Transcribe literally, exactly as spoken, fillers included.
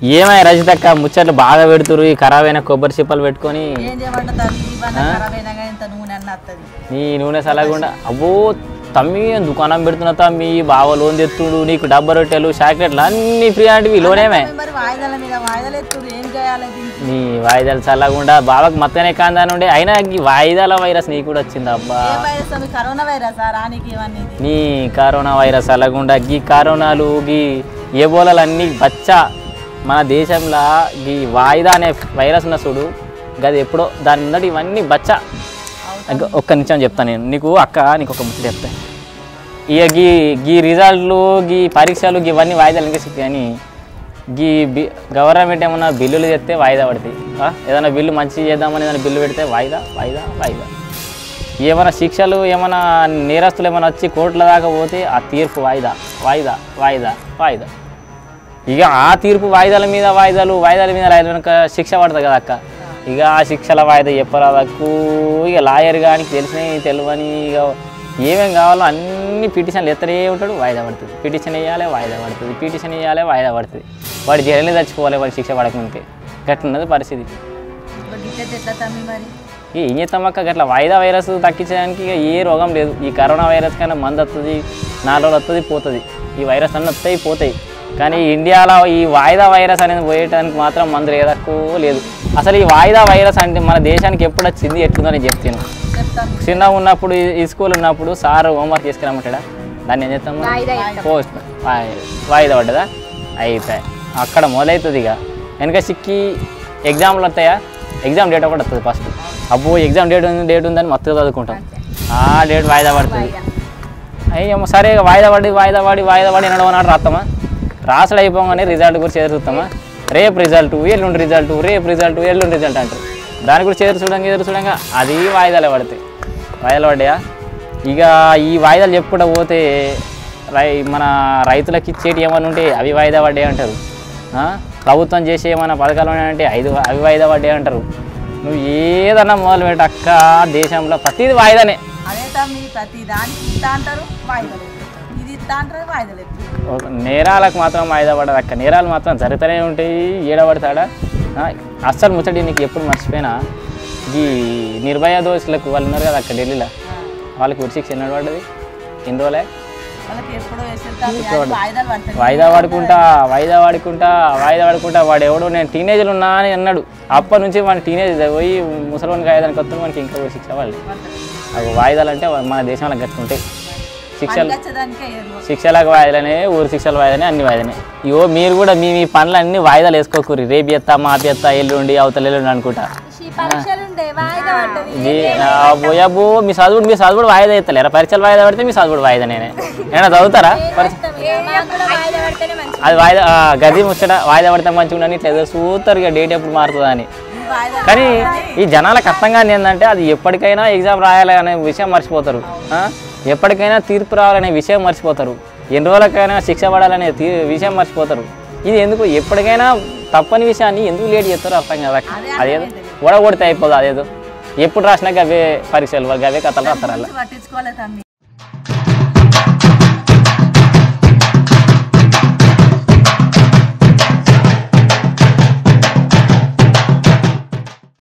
ఏమై రజితక్క ముచ్చట్లు బాగా పెడుతురు ఈ ఖరాబ్ అయిన కొబ్బరి చిప్పలు పెట్టుకొని నీ నూనె సలగుండా అబ్బో తమ్మి దుకాణం పెడుతున్నా తమ్మి బావ లోన్ తెత్తుడు నీకు డబ్బా రొట్టెలు చాక్లెట్లు అన్ని ఫ్రీ అంటే లోనేమే నీ వాయిదాలు చల్లకుండా బావకు మొత్తనే కాందాని ఉండే అయినా వాయిదాల వైరస్ నీకు కూడా వచ్చింది అబ్బా నీ కరోనా వైరస్ అలాగుండా గీ కరోనాలు గీ ఏబోలాలు అన్నీ బచ్చా మన దేశంలో ఈ వాయిదా అనే వైరస్ ఉన్న చూడు గది ఎప్పుడో దాని ముందట ఇవన్నీ బచ్చా ఒక్క నిమిషం చెప్తాను నేను నీకు అక్క నీకు ఒక ముచ్చట చెప్తాను ఇక గీ గీ రిజల్ట్లు గీ పరీక్షలు ఇవన్నీ వాయిదాలు ఇంకా కానీ గీ బి గవర్నమెంట్ ఏమన్నా బిల్లులు చెప్తే వాయిదా పడతాయి ఏదైనా బిల్లు మంచి చేద్దామని ఏదైనా బిల్లు పెడితే వాయిదా వాయిదా వాయిదా ఏమైనా శిక్షలు ఏమైనా నేరస్తులు ఏమైనా వచ్చి కోర్టుల దాకా పోతే ఆ తీర్పు వాయిదా వాయిదా వాయిదా వాయిదా ఇక ఆ తీర్పు వాయిదాల మీద వాయిదాలు వాయిదాల మీద రాయలు వెనక శిక్ష పడుతుంది కదా అక్క ఇక ఆ శిక్షల వాయిదా చెప్పరాదక్కు ఇక లాయర్ కానీ తెలిసినవి తెలియని ఇక ఏమేం కావాలో అన్ని పిటిషన్లు ఎత్తనే ఉంటాడు వాయిదా పడుతుంది పిటిషన్ వేయాలి వాయిదా పడుతుంది పిటిషన్ వేయాలి వాయిదా పడుతుంది వాడి జైలు చచ్చిపోవాలి వాడి శిక్ష పడకముందుకే గట్లున్నది పరిస్థితి ఏం చేస్తాం అక్క గట్లా వాయిదా వైరస్ తగ్గించడానికి ఇక ఏ రోగం లేదు ఈ కరోనా వైరస్ కన్నా మందు వస్తుంది నాలుగు రోజులు వస్తుంది పోతుంది ఈ వైరస్ అన్నీ వస్తాయి పోతాయి కానీ ఇండియాలో ఈ వాయిదా వైరస్ అనేది పోయటానికి మాత్రం మందు లేదక్కువ లేదు అసలు ఈ వాయిదా వైరస్ అంటే మన దేశానికి ఎప్పుడు వచ్చింది ఎట్లుందో నేను చెప్తాను చిన్నగా ఉన్నప్పుడు ఈ స్కూల్ ఉన్నప్పుడు సార్ హోంవర్క్ చేసుకురమ్మంటాడా దాన్ని ఏం చేస్తాము పోస్ట్ వాయిదా పడ్డదా అయిపోయి అక్కడ మొదలవుతుంది ఇక వెనక సిక్కి ఎగ్జామ్లు వస్తాయా ఎగ్జామ్ డేట్ ఒకటి వస్తుంది ఫస్ట్ అబ్బో ఎగ్జామ్ డేట్ ఉంది డేట్ ఉందని మొత్తం చదువుకుంటాం ఆ డేట్ వాయిదా పడుతుంది అయ్యమ్మ సరే వాయిదా పడి వాయిదా పడి వాయిదా పడి ఎన్నడో నాడు రాస్తామా రాసుడు అయిపోగానే రిజల్ట్ గురించి ఎదురు చూస్తామా రేపు రిజల్ట్ ఎల్లుండి రిజల్ట్ రేపు రిజల్ట్ ఎల్లుండి రిజల్ట్ అంటారు దాని గురించి ఎదురు చూడంగా ఎదురు చూడంగా అది వాయిదాలే పడతాయి వాయిదాలు పడ్డాయా ఇక ఈ వాయిదాలు చెప్పుకుంటూ పోతే రై మన రైతులకి ఇచ్చేటి ఏమైనా ఉంటే అవి వాయిదా పడ్డాయి అంటారు ప్రభుత్వం చేసే ఏమైనా పథకాలు ఉన్నాయంటే ఐదు అవి వాయిదా పడ్డాయి అంటారు నువ్వు ఏదన్నా మొదలు పెట్ట అక్క దేశంలో ప్రతిదీ వాయిదానే నేరాలకు మాత్రం వాయిదా పడదు అక్క నేరాలు మాత్రం జరుగుతూనే ఉంటాయి ఏడబడతాడా అస్సలు ముచ్చటి నీకు ఎప్పుడు మర్చిపోయినా ఈ నిర్భయ దోషులకు వాళ్ళు ఉన్నారు కదా అక్కడ ఢిల్లీలో వాళ్ళకి ఉరిశిక్ష ఎన్నడు పడ్డది ఎన్ని రోజులే వాయిదా వాడుకుంటా వాయిదా వాడుకుంటా వాయిదా వాడుకుంటా వాడు ఎవడో నేను టీనేజ్లు ఉన్నా అని అన్నాడు అప్పటి నుంచి మన టీనేజ్ పోయి ముసలివానికి వాయిదానికి వస్తుంది మనకి ఇంకా శిక్ష వాళ్ళు అవి వాయిదాలు అంటే మన దేశంలో గట్టుకుంటాయి శిక్షలు శిక్షలకు వాయిదాలనే ఊరు శిక్షల వాయిదానే అన్ని వాయిదానే ఇవో మీరు కూడా మీ మీ పనులు అన్ని వాయిదాలు వేసుకోకూరి రేపు ఎత్తా మాపి ఎత్తా ఎల్లుండి అవతల ఎల్లుండి అనుకుంటా పోయాబో మీ చదువుడు మీ చదువుడు వాయిదా ఎత్తలేరా పరీక్షలు వాయిదా పడితే మీ చదువుడు వాయిదా నేనే ఏమైనా చదువుతారా అది వాయిదా గది ముచ్చట వాయిదా పడితే మంచిగా ఉండని ఇట్లా ఏదో చూస్తారు ఇక డేట్ ఎప్పుడు మారుతుందా అని కానీ ఈ జనాలకు అర్థం కాని ఏంటంటే అది ఎప్పటికైనా ఎగ్జామ్ రాయాలి అనే విషయం మర్చిపోతారు ఎప్పటికైనా తీర్పు రావాలనే విషయం మర్చిపోతారు ఎన్ని రోజులకైనా శిక్ష పడాలనే తీ విషయం మర్చిపోతారు ఇది ఎందుకు ఎప్పటికైనా తప్పని విషయాన్ని ఎందుకు లేట్ చేస్తారో అర్థం కదా అదేదో ఓడగొడితే అయిపోదు అదేదో ఎప్పుడు రాసినా గవే పరీక్షలు గవే కథలు రాస్తారు అలా